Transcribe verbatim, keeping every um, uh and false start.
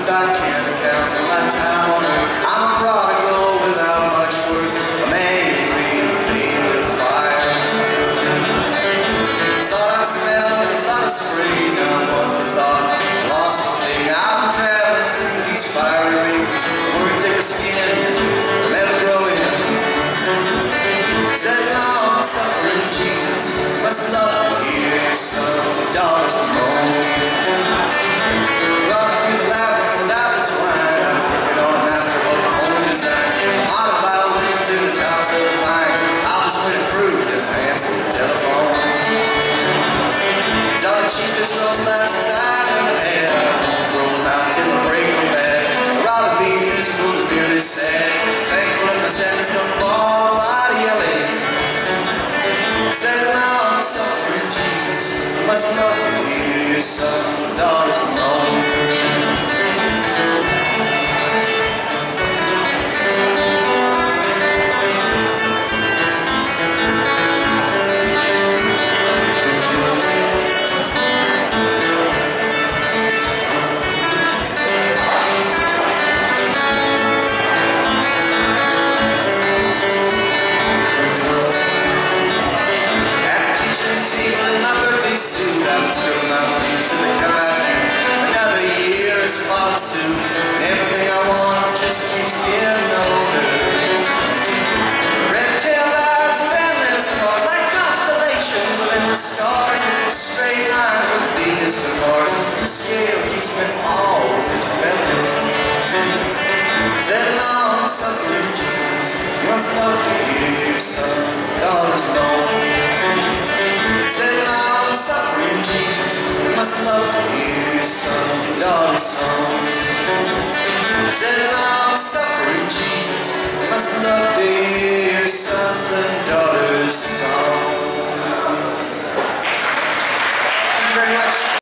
truth I can't account for my time on earth. I'm a prodigal without much worth, a man you read and bathed in fire. Thought I smelled, I thought I sprayed, now what the thought, lost the thing. I'm traveling through these fiery rings, worried thicker skin from ever growing. Said long suffering Jesus must love to hear your sons and daughters moan. Running through the labyrinth without the twine, I'm working on a master of my own design. Auto violins in the tops of the vines, I'll just win fruits and answer the telephone. These are the cheapest rose glasses I've ever had. I won't throw them out till I break them back. I'd rather be miserable than really sad. Thankful if my sadness don't fall out of your leg. Said now I'm suffering Jesus, you must love to hear your sons and daughters moan. Suit, I was filling my things till they come out cute. Another year has followed suit, and everything I want just keeps getting older. Red-tailed eyes of endless cars, like constellations of endless stars, a straight line from Venus to Mars. The scale keeps me always better. Said long suffering Jesus, you must love to hear your son and daughters moan. Said long suffering Jesus, you must love to hear your sons and daughters' songs.